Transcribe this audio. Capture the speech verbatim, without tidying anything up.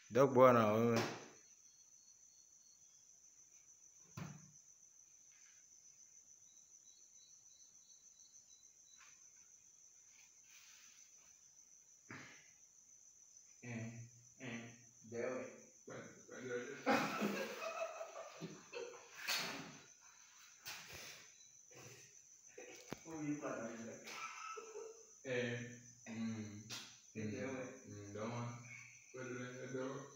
Dog bwana wewe. Eh, eh, dewe. Eh, mm, mm, mm, doma.